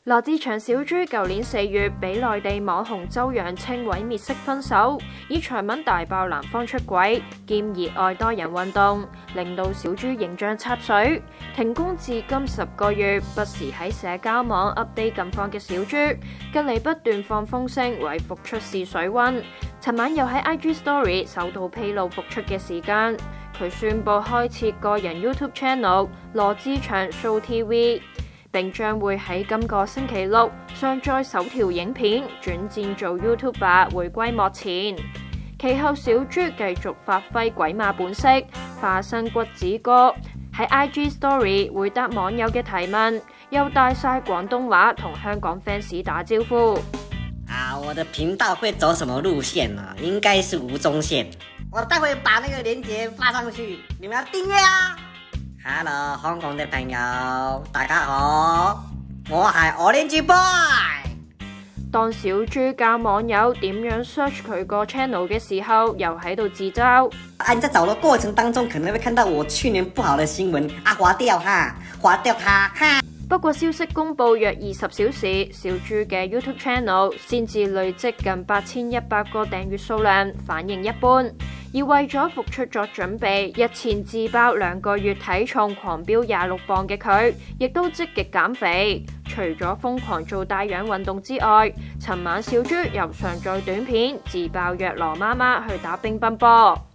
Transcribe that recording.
羅志祥小豬舊年4月俾內地網紅周揚青毀滅式分手，以長文大爆男方出軌兼熱愛多人運動，令到小豬形象插水。停工至今10個月，不時喺社交網 update 近況嘅小豬，近嚟不斷放風聲為復出試水溫。尋晚又喺 IG Story 首度披露復出嘅時間，佢宣布開設個人 YouTube Channel 羅志祥 Show TV。並將會喺今個星期六上載首條影片，轉戰做 YouTuber 回歸幕前。其後小豬繼續發揮鬼馬本色，化身骨子哥喺 IG Story 回答網友嘅提問，又帶晒廣東話同香港 fans 打招呼。 我的頻道會走什麼路線呢？應該是吳宗憲。我待會把那個鏈接發上去，你們要訂閱啊！Hello， 香港嘅朋友，大家好，我係 Orange Boy。 當小豬教網友點樣 search 佢個 channel 嘅時候，又喺度自嘲。 你在找的過程當中，可能會看到我去年不好的新聞劃掉哈，劃掉它哈。不過消息公佈約20小時，小豬嘅 YouTube Channel 先至累積近8100個訂閱數量，反應一般。而為咗復出作準備，日前自爆2個月體重狂飆26磅嘅佢，亦都積極減肥。除咗瘋狂做帶氧運動之外，尋晚小豬又上載短片自爆約羅媽媽去打乒乓波。